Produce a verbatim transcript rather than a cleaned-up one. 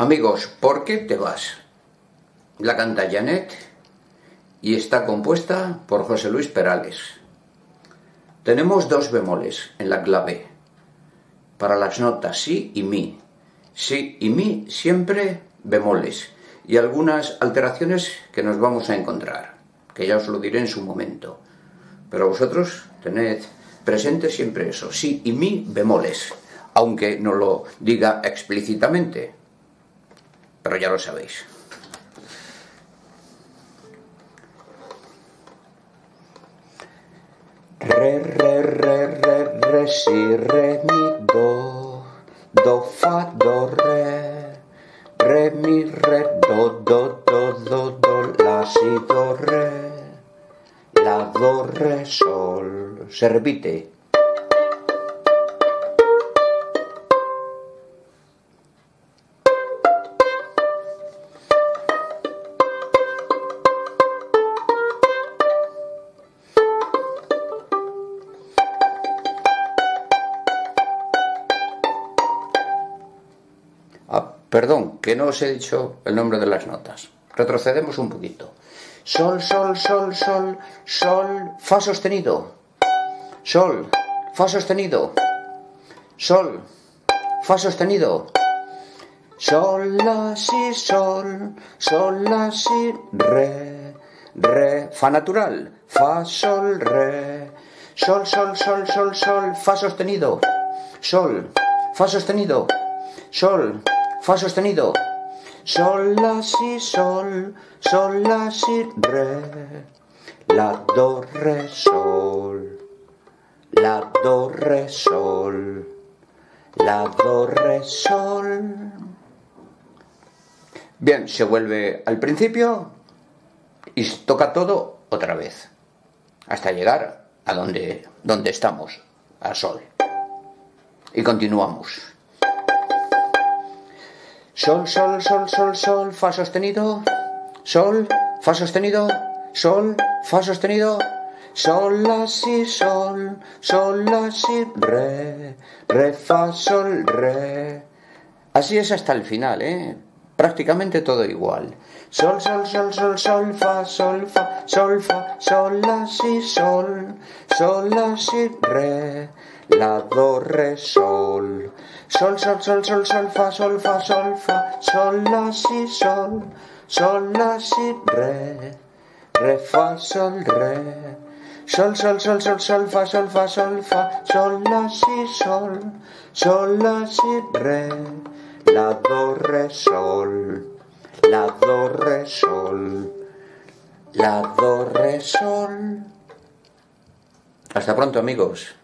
Amigos, ¿por qué te vas? La canta Janet y está compuesta por José Luis Perales. Tenemos dos bemoles en la clave para las notas si y mi. Si y mi siempre bemoles y algunas alteraciones que nos vamos a encontrar, que ya os lo diré en su momento. Pero vosotros tened presente siempre eso, si y mi bemoles, aunque no lo diga explícitamente, pero ya lo sabéis. Re, re, re, re, re, si, re, mi, do, do, fa, do, re, re, mi, re, do, do, do, do, do, la, si, do, re, la, do, re, sol. Se repite. Ah, perdón, que no os he dicho el nombre de las notas. Retrocedemos un poquito. Sol, sol, sol, sol, sol, fa sostenido. Sol, fa sostenido. Sol, fa sostenido. Sol, la, si, sol, sol, la, si, re, re, fa natural, fa, sol, re, sol, sol, sol, sol, sol, fa sostenido. Sol, fa sostenido. Sol, fa sostenido. Sol, la, si, sol, sol, la, si, re, la, do, re, sol, la, do, re, sol, la, do, re, sol. Bien, se vuelve al principio y toca todo otra vez, hasta llegar a donde, donde estamos, a sol. Y continuamos. Sol, sol, sol, sol, sol, fa sostenido, sol, fa sostenido, sol, fa sostenido, sol, la, si, sol, sol, la, si, re, re, fa, sol, re. Así es hasta el final, ¿eh? Prácticamente todo igual. Sol, sol, sol, sol, sol, fa, sol, fa, sol, fa, sol, la, si, sol, sol, la, si, re, la, do, re, sol. Sol, sol, sol, sol, sol, fa, sol, fa, sol, fa, sol, la, si, sol, sol, la, si, re, re, fa, sol, re. Sol, sol, sol, sol, sol, fa, sol, fa, sol, fa, sol, la, si, sol, sol, la, si, re, la, do, re, sol, la, do, re, sol, la, do, re, sol. Hasta pronto, amigos.